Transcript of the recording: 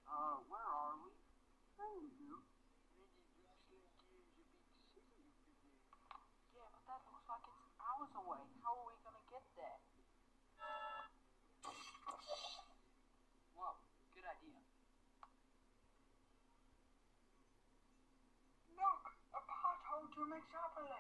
Where are we? There we go. And it looks like there's a big city over there. Yeah, but that looks like it's hours away. How are we gonna get there? Whoa, good idea. Look, a pothole to Mixopolis.